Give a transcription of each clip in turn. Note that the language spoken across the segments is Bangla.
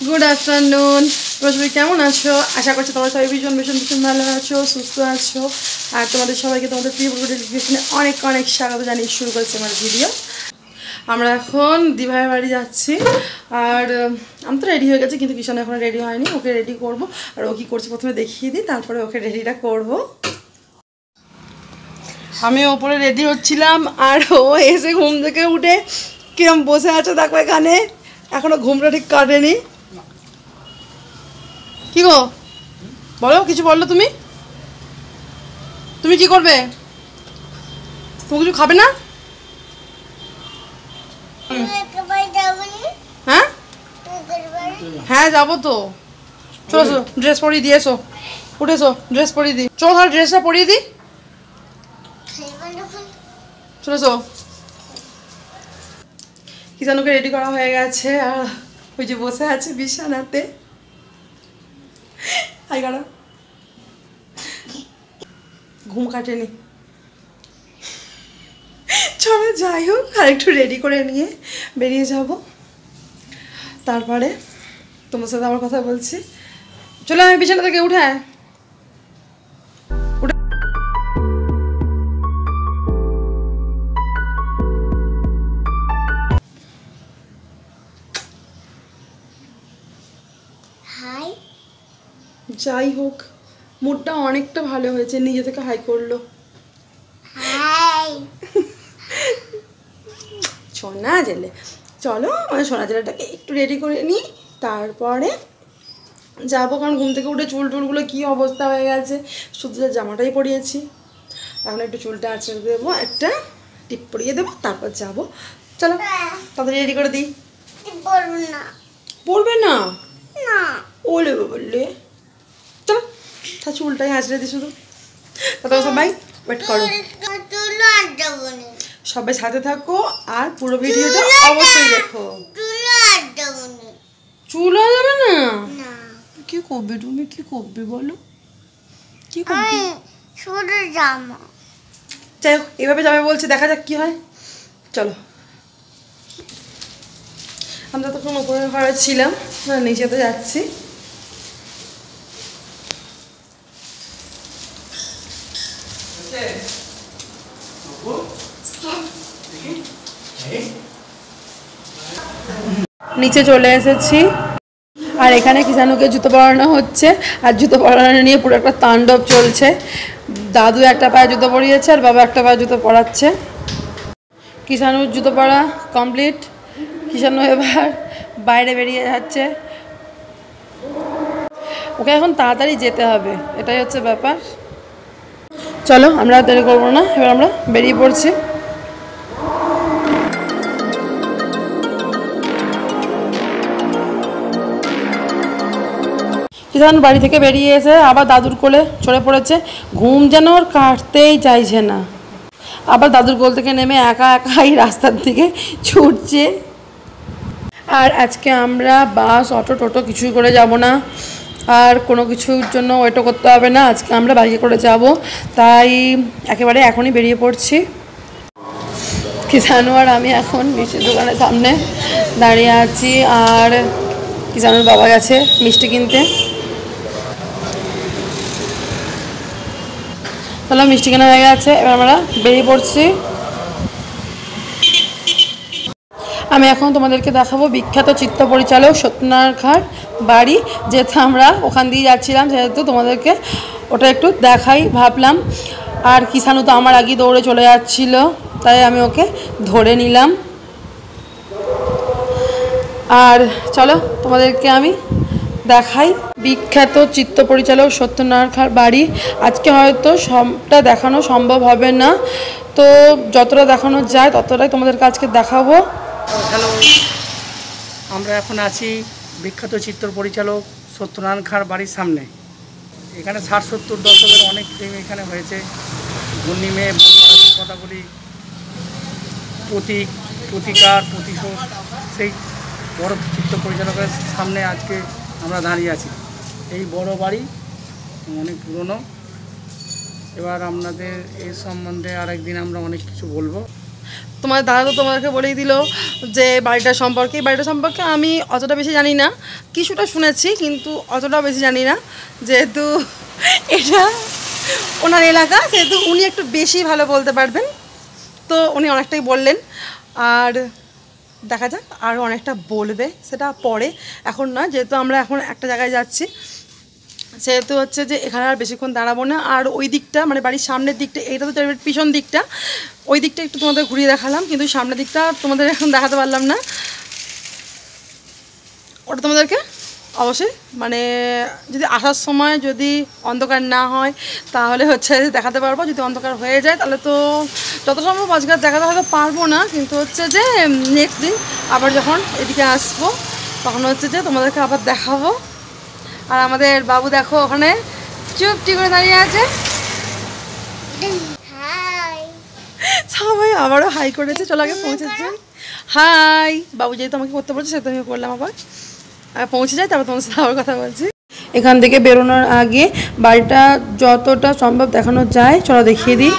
Good afternoon. তোমরা সবাই কেমন আছো? আশা করছি তোমরা সবাই ভীষণ ভালো আছো, সুস্থ আছো। আর তোমাদের সবাইকে তোমাদের প্রিয় নোটিফিকেশনে অনেক অনেক স্বাগত জানিয়ে শুরু করেছি আমার ভিডিও। আমরা এখন দিভাইয়ের বাড়ি যাচ্ছি। আর আমি তো রেডি হয়ে গেছি, কিন্তু কিষান এখন রেডি হয়নি। ওকে রেডি করব। আর ও কী করছে প্রথমে দেখিয়ে দিই, তারপরে ওকে রেডিটা করব। আমি ওপরে রেডি হচ্ছিলাম, আর ও এসে ঘুম থেকে উঠে কিরম বসে আছে দেখো এখানে। এখনো ঘুমটা ঠিক কাটেনি। কি গো বলো, কিছু বললো তুমি? তুমি কি করবে? তুমি কিছু খাবে না? হ্যাঁ হ্যাঁ যাবো তো। চলো চলো, ড্রেস পরিয়ে দিয়ে এসো। উঠেছো, ড্রেস পরিয়ে দিই। চলো তাহলে ড্রেসটা পরিয়ে দিই। চলো চলো। কিষানুকে রেডি করা হয়ে গেছে, আর ওই যে বসে আছে বিছানাতে। হাই করো। ঘুম কাটেনি। চলো যাই হোক, আর একটু রেডি করে নিয়ে বেরিয়ে যাব। তারপরে তোমার সাথে আমার কথা বলছি। চলো আমি বিছানা থেকে উঠে যাই হোক, মুডটা অনেকটা ভালো হয়েছে, নিজে থেকে হাই করলো। সোনা জেলে, চলো মানে সোনা জেলেটাকে একটু রেডি করে নিই, তারপরে যাবো। কারণ ঘুম থেকে উঠে চুল টুলগুলো কী অবস্থা হয়ে গেছে। শুধু যা জামাটাই পরিয়েছি, এখন একটু চুলটা আঁচড়ে দেবো, একটা টিপ পরিয়ে দেবো, তারপর যাবো। চলো তাড়াতাড়ি রেডি করে দিই। পড়বে না? ওলে বললে চলো, তা চুলটাই আঁচড়ে দিই শুধু। তারপর সবাই ওয়েট করো, সবাই সাথে থাকো, আর পুরো ভিডিওটা অবশ্যই দেখো। চুল যাবে না? কি করবে তুমি? কি করবে বলো, কি করবে? যাই হোক, এভাবে যাবে বলছে, দেখা যাক কি হয়। চলো। আমরা তখন উপরের ঘরে ছিলাম, নিচেতে যাচ্ছি। নিচে চলে এসেছি, আর এখানে কিষানুকে জুতো পরানো হচ্ছে। আর জুতো পরানো নিয়ে পুরো একটা তাণ্ডব চলছে। দাদু একটা পায়ে জুতো পরিয়েছে, আর বাবা একটা পায়ে জুতো পরাচ্ছে। কিষানুর জুতো পরা কমপ্লিট। কিষানু এবার বাইরে বেরিয়ে যাচ্ছে। ওকে এখন তাড়াতাড়ি যেতে হবে, এটাই হচ্ছে ব্যাপার। চলো আমরা দেরি করবো না, এবার আমরা বেরিয়ে পড়ছি। কিষান বাড়ি থেকে বেরিয়ে এসে আবার দাদুর কোলে চড়ে পড়েছে। ঘুম যেন ওর কাটতেই চাইছে না। আবার দাদুর কোল থেকে নেমে একা একাই রাস্তার দিকে ছুটছে। আর আজকে আমরা বাস, অটো, টোটো কিছুই করে যাব না, আর কোনো কিছুর জন্য ওয়েটও করতে হবে না। আজকে আমরা বাইকে করে যাব, তাই একেবারে এখনই বেরিয়ে পড়ছি। কিষানু আর আমি এখন মিষ্টির দোকানের সামনে দাঁড়িয়ে আছি, আর কিষানুর বাবা গেছে মিষ্টি কিনতে। তাহলে মিষ্টি কেনা হয়ে গেছে, এবার আমরা বেরিয়ে পড়ছি। আমি এখন তোমাদেরকে দেখাবো বিখ্যাত চিত্র পরিচালক সত্যনারায়ণ খাঁর বাড়ি। যেহেতু আমরা ওখান দিয়ে যাচ্ছিলাম, সেহেতু তোমাদেরকে ওটা একটু দেখাই ভাবলাম। আর কিষানু তো আমার আগে দৌড়ে চলে যাচ্ছিলো, তাই আমি ওকে ধরে নিলাম। আর চলো তোমাদেরকে আমি দেখাই বিখ্যাত চিত্র পরিচালক সত্যনারায়ণ খাঁর বাড়ি। আজকে হয়তো সবটা দেখানো সম্ভব হবে না, তো যতটা দেখানো যায় ততটাই তোমাদের কাছকে দেখাবো। হ্যালো, আমরা এখন আছি বিখ্যাত চিত্র পরিচালক সত্যনারায়ণ খাঁর বাড়ির সামনে। এখানে 60-70 দশকের অনেক ফিল্ম এখানে হয়েছে। ঘূর্ণিমে, কথা বলি, প্রতীক, প্রতিকার, প্রতিশোধ, সেই বড় চিত্র পরিচালকের সামনে আজকে আমরা দাঁড়িয়ে আছি। এই বড় বাড়ি অনেক পুরনো। এবার আপনাদের এই সম্বন্ধে আরেকদিন আমরা অনেক কিছু বলবো। তোমার দাদা তো তোমাদেরকে বলেই দিল যে বাড়িটা সম্পর্কে আমি অতটা বেশি জানি না, কিছুটা শুনেছি কিন্তু অতটাও বেশি জানি না, যেহেতু এটা ওনার এলাকা সেহেতু উনি একটু বেশি ভালো বলতে পারবেন। তো উনি অনেকটাই বললেন, আর দেখা যাক আরও অনেকটা বলবে, সেটা পরে, এখন নয়, যেহেতু আমরা এখন একটা জায়গায় যাচ্ছি সেহেতু হচ্ছে যে এখানে আর বেশিক্ষণ দাঁড়াবো না। আর ওই দিকটা মানে বাড়ির সামনের দিকটা, এইটা তো পিছন দিকটা, ওই দিকটা একটু তোমাদের ঘুরিয়ে দেখালাম, কিন্তু সামনের দিকটা তোমাদের এখন দেখাতে পারলাম না। ওটা তোমাদেরকে অবশ্যই মানে যদি আসার সময় যদি অন্ধকার না হয় তাহলে হচ্ছে দেখাতে পারবো, যদি অন্ধকার হয়ে যায় তাহলে তো যত সম্ভব আজকাল দেখাতে হয়তো পারবো না, কিন্তু হচ্ছে যে নেক্সট দিন আবার যখন এদিকে আসবো তখন হচ্ছে যে তোমাদেরকে আবার দেখাবো। আর আমাদের বাবু দেখো ওখানে চুপটি করে দাঁড়িয়ে আছে, সবাই আবারও হাই করেছে। চলো আগে পৌঁছেছে, হাই বাবু যেহেতু আমাকে করতে বলছে সেহেতু আমি করলাম, আবার পৌঁছে যাই তারপর তোমার সাথে আবার কথা বলছি। এখান থেকে বেরোনোর আগে বাড়িটা যতটা সম্ভব দেখানো যায় চলো দেখিয়ে দিই।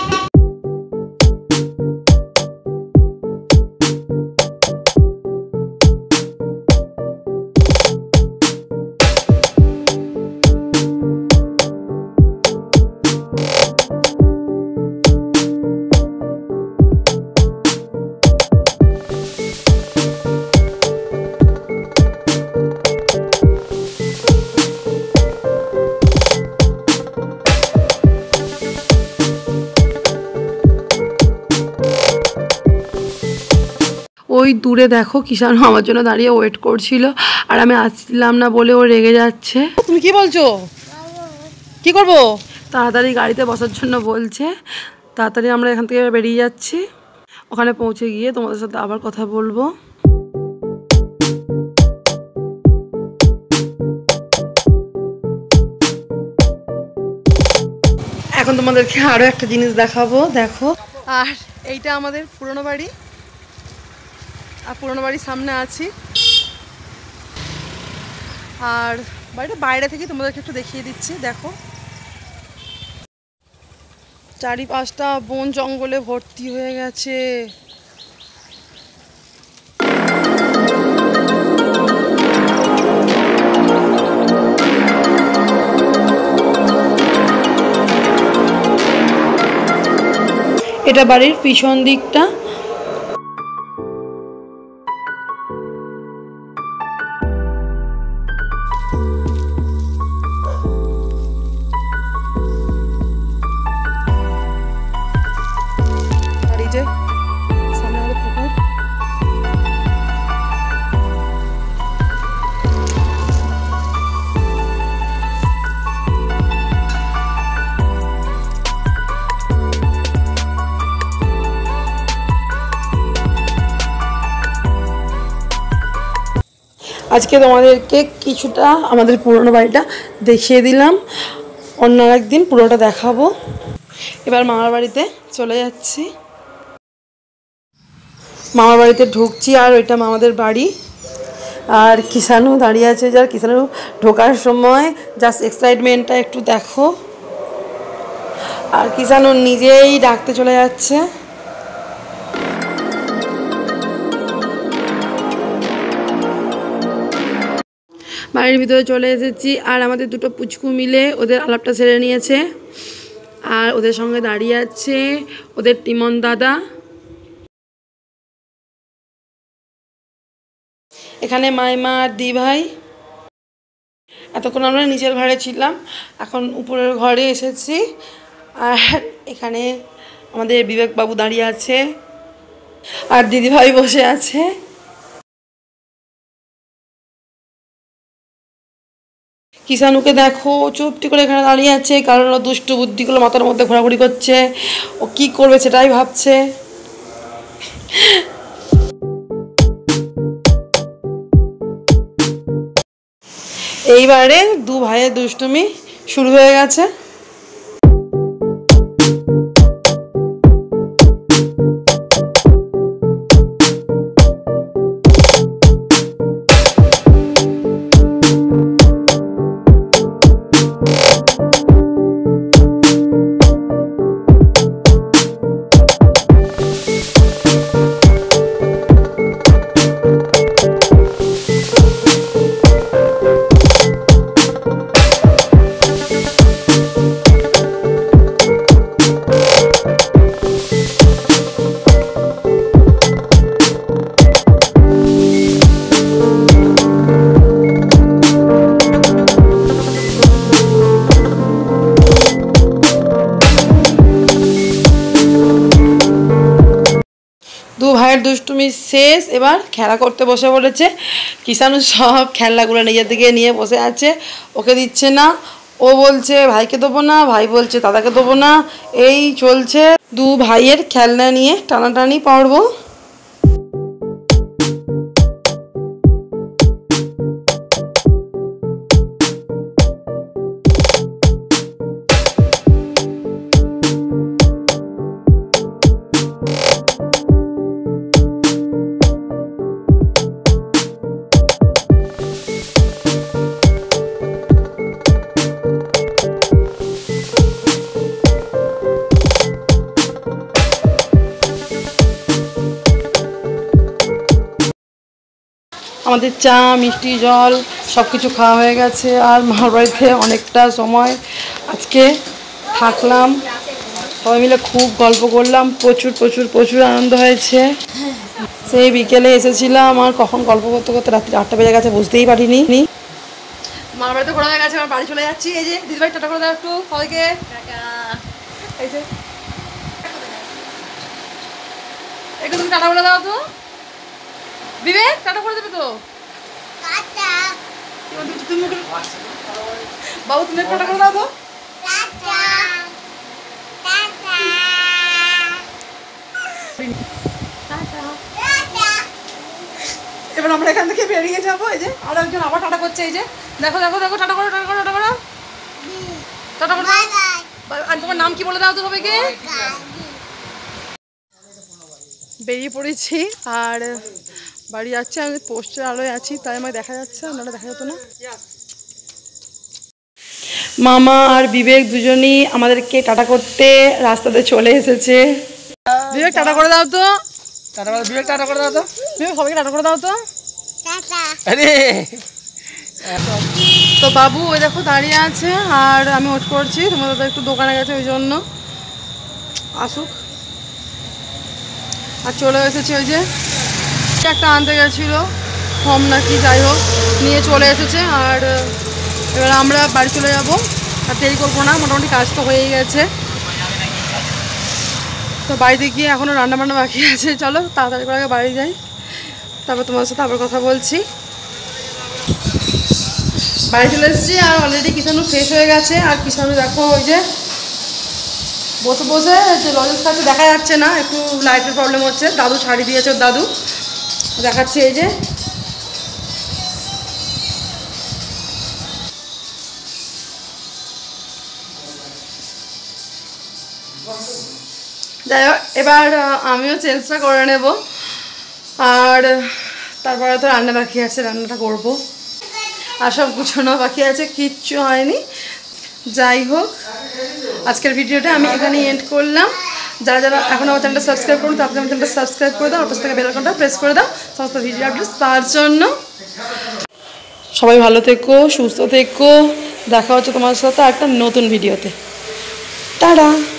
ওই দূরে দেখো কিষানু আমার জন্য দাঁড়িয়ে ওয়েট করছিল, আর আমি আসছিলাম না বলে ও রেগে যাচ্ছে। তুমি কি বলছো? কি করব? তাড়াতাড়ি গাড়িতে বসার জন্য বলছে। তাড়াতাড়ি আমরা এখান থেকে বেরিয়ে যাচ্ছি, ওখানে পৌঁছে গিয়ে তোমাদের সাথে আবার কথা বলবো। এখন তোমাদেরকে আরও একটা জিনিস দেখাবো, দেখো। আর এইটা আমাদের পুরনো বাড়ি, আর পুরনো বাড়ির সামনে আছি, আর বাড়িটা বাইরে থেকে তোমাদেরকে একটু দেখিয়ে দিচ্ছি। দেখো চারিপাশটা বন জঙ্গলে ভর্তি হয়ে গেছে। এটা বাড়ির পিছন দিকটা। আজকে তোমাদেরকে কিছুটা আমাদের পুরনো বাড়িটা দেখিয়ে দিলাম, অন্য একদিন পুরোটা দেখাবো। এবার মামার বাড়িতে চলে যাচ্ছি, মামার বাড়িতে ঢুকছি, আর ওইটা মামাদের বাড়ি। আর কিষানু দাঁড়িয়ে আছে, যার কিষানু ঢোকার সময় জাস্ট এক্সাইটমেন্টটা একটু দেখো। আর কিষানু নিজেই ডাকতে চলে যাচ্ছে। বাড়ির ভিতরে চলে এসেছি, আর আমাদের দুটো পুচকু মিলে ওদের আলাপটা সেরে নিয়েছে, আর ওদের সঙ্গে দাঁড়িয়ে আছে ওদের টিমন দাদা। এখানে মাইমা আর দি ভাই। এতক্ষণ আমরা নিচের ঘরে ছিলাম, এখন উপরের ঘরে এসেছি, আর এখানে আমাদের বিবেকবাবু দাঁড়িয়ে আছে, আর দিদিভাই বসে আছে। কিষানুকে দেখো চুপটি করে এখানে দাঁড়িয়ে আছে, কারণ ও দুষ্টু বুদ্ধিগুলো মাথার মধ্যে ঘোরাঘুরি করছে, ও কি করবে সেটাই ভাবছে। এইবারে দু ভাইয়ের দুষ্টুমি শুরু হয়ে গেছে। দুষ্টুমি শেষ, এবার খেলা করতে বসে পড়েছে। কিষাণু সব খেলনাগুলো নিজের দিকে নিয়ে বসে আছে, ওকে দিচ্ছে না। ও বলছে ভাইকে দেবো না, ভাই বলছে দাদাকে দেবো না, এই চলছে দু ভাইয়ের খেলনা নিয়ে টানাটানি পর্ব। আমাদের চা মিষ্টি জল সব কিছু খাওয়া হয়ে গেছে। আর মামার বাড়িতে অনেকটা সময় আজকে থাকলাম, সবাই মিলে খুব গল্প করলাম, প্রচুর প্রচুর প্রচুর আনন্দ হয়েছে। সেই বিকেলে এসেছিলাম, আর কখন গল্প করতে করতে রাত্রি 8টা বেজে গেছে বুঝতেই পারিনি। মামার বাড়িতে ঘোরা হয়ে গেছে, আমার বাড়ি চলে যাচ্ছি। এই যে দিদিভাই টাটা করে দাও একটু সবাইকে। এই যে একটু তুমি টাটা করে দাও তো। বিবেক টাটা করে দেবে তো? বাবু তুমি টাটা করে দাও তো। এবার আমরা এখান থেকে বেরিয়ে যাবো। এই যে আর একজন আবার টাটা করছে, এই যে দেখো দেখো দেখো টাটা করো টাটা করো টাটা করো টাটা করো। আর তোমার নাম কি বলে দাও তো সবাইকে। বেরিয়ে পড়েছি আর বাড়ি যাচ্ছে। আমি পোস্টের আলোয় আছি তাই আমায় দেখা যাচ্ছে, আপনারা দেখা যেত না। মামা আর বিবেক দুজনই আমাদেরকে টাটা করতে রাস্তাতে চলে এসেছে। বিবেক টাটা করে দাও তো। টাটা করে বিবেক টাটা করে দাও তো। বিবেক সবাইকে টাটা করে দাও তো। আরে তো বাবু ওই দেখো দাঁড়িয়ে আছে আর আমি ওয়েট করছি। তোমার দাদা একটু দোকানে গেছে ওই জন্য, আসুক। আর চলে এসেছে ওই যে একটা আনতে গেছিলো ফর্ম নাকি, যাই হোক নিয়ে চলে এসেছে। আর এবার আমরা বাড়ি চলে যাব, আর দেরি করবো না, মোটামুটি কাজ তো হয়েই গেছে। তো বাড়িতে গিয়ে এখনও রান্নাবান্না বাকি আছে, চলো তাড়াতাড়ি করে আগে বাড়ি যাই, তারপর তোমার সাথে আবার কথা বলছি। বাড়ি চলে এসেছি আর অলরেডি কিষাণু ফ্রেশ হয়ে গেছে। আর কিষাণু দেখো ওই যে বসে বসে যে লজেন্স খাচ্ছে, দেখা যাচ্ছে না, একটু লাইটের প্রবলেম হচ্ছে। দাদু ছাড়ি দিয়েছে, ওর দাদু দেখাচ্ছে। এই যে যাই হোক, এবার আমিও চেঞ্জটা করে নেব। আর তারপরে তো রান্না বাকি আছে, রান্নাটা করব। আর সব গুছানো বাকি আছে, কিচ্ছু হয়নি। যাই হোক, আজকের ভিডিওটা আমি এখানেই এন্ড করলাম। যারা যারা এখন আমার চ্যানেলটা সাবস্ক্রাইব করুন, তারপরে আমার চ্যানেলটা সাবস্ক্রাইব করে দাও, আর পাশে থেকে বেল আইকনটা প্রেস করে দাও সমস্ত ভিডিও আপডেটস পাওয়ার জন্য। সবাই ভালো থেকো, সুস্থ থেকো। দেখা হচ্ছে তোমার সাথে একটা নতুন ভিডিওতে। টাটা।